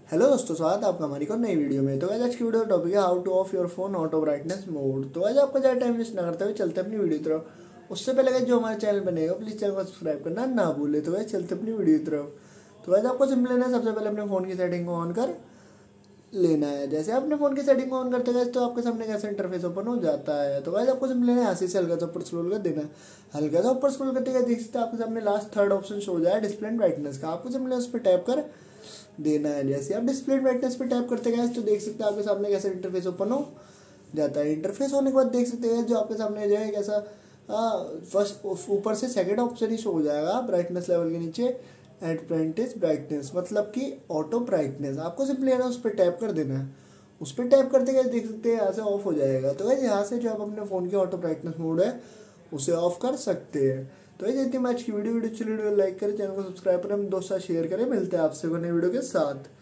Hello दोस्तों, स्वागत है आपका हमारी को नई वीडियो में। तो आज की वीडियो टॉपिक है how to off your phone auto brightness mode. तो आज आपका ज़्यादा टाइम वेस्ट ना करते हुए चलते अपनी वीडियो की तरफ। उससे पहले जो हमारे चैनल बनेगा प्लीज़ चैनल को सब्सक्राइब करना ना भूले। तो चलते अपनी वीडियो की तरफ। तो आज आपको सिंपल लेना है, सबसे पहले अपने फ़ोन की सेटिंग को ऑन कर लेना है। जैसे अपने फ़ोन की सेटिंग को ऑन करते गए तो आपके सामने कैसा इंटरफेस ओपन हो जाता है। तो आपको सिंपल लेना है, यहाँ से हल्का सा ऊपर स्क्रॉल कर देना है। हल्का सा ऊपर स्क्रॉल करते गए देख सकते हैं आपके सामने लास्ट थर्ड ऑप्शन शो हो जाए डिस्प्ले एंड ब्राइटनेस का। आपको सिंपल उस पर टैप कर देना है। जैसे आप डिस्प्ले ब्राइटनेस पे टैप करते गए तो देख सकते हैं आपके सामने कैसा इंटरफेस ओपन हो जाता है। इंटरफेस होने के बाद देख सकते हैं जो आपके सामने जो है कैसा फर्स्ट ऊपर से सेकंड ऑप्शन ही शो हो जाएगा ब्राइटनेस लेवल के नीचे, एडवांटेज ब्राइटनेस, मतलब कि ऑटो ब्राइटनेस। आपको सिंपली उस पर टैप कर देना है। उस पर टैप करते गए देख सकते हैं यहाँ से ऑफ हो जाएगा। तो गाइस यहाँ से जो आप अपने फ़ोन की ऑटो ब्राइटनेस मोड है उसे ऑफ कर सकते हैं। तो ये जितनी आज की वीडियो अच्छी वीडियो लाइक करें, चैनल को सब्सक्राइब करें, दोस्तों शेयर करें। मिलते हैं आपसे नई वीडियो के साथ।